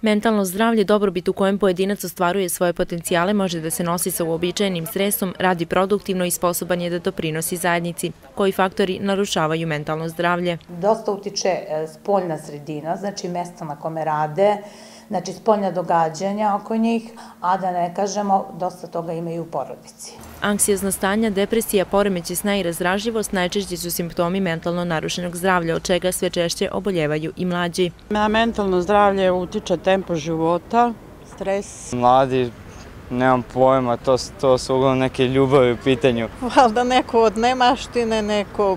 Mentalno zdravlje, dobrobit u kojem pojedinac ostvaruje svoje potencijale, može da se nosi sa uobičajenim stresom, radi produktivno i sposoban je da doprinosi zajednici. Koji faktori narušavaju mentalno zdravlje? Dosta utiče spoljna sredina, znači mesta na kome rade, znači spoljna događanja oko njih, a da ne kažemo, dosta toga imaju u porodici. Anksiozna stanja, depresija, poremećaj sna i razdražljivost najčešći su simptomi mentalno narušenog zdravlja, od čega sve češće oboljevaju i mlađi. Na mentalno zdravlje utiče tempo života, stres. Mladi, nemam pojma, to su uglavnom neke ljubavi u pitanju. Valjda neko od nemaštine, neko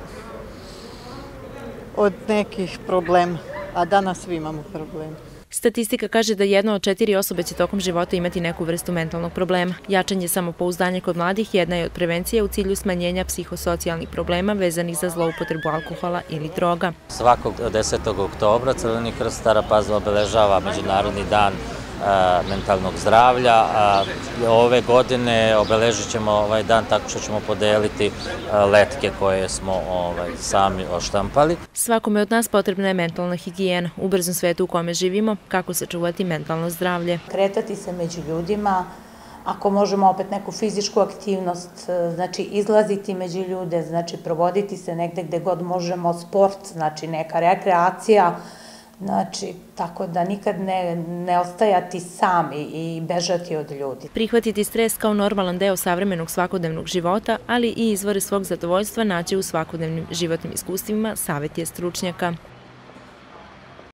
od nekih problema, a danas svi imamo problema. Statistika kaže da 1 od 4 osobe će tokom života imati neku vrstu mentalnog problema. Jačanje samopouzdanja kod mladih jedna je od prevencija u cilju smanjenja psihosocijalnih problema vezanih za zloupotrebu alkohola ili droga. Svakog 10. oktobra Crveni krst Stara Pazova obeležava Međunarodni dan mentalnog zdravlja. Ove godine obeležit ćemo ovaj dan tako što ćemo podeliti letke koje smo sami oštampali. Svakome od nas potrebna je mentalna higijena. U brzom svetu u kome živimo, kako sačuvati mentalno zdravlje? Kretati se među ljudima, ako možemo opet neku fizičku aktivnost, znači izlaziti među ljude, znači provoditi se negde gde god možemo, sport, znači neka rekreacija, znači, tako da nikad ne ostajati sami i bežati od ljudi. Prihvatiti stres kao normalan deo savremenog svakodnevnog života, ali i izvore svog zadovoljstva naći u svakodnevnim životnim iskustvima, savjet je stručnjaka.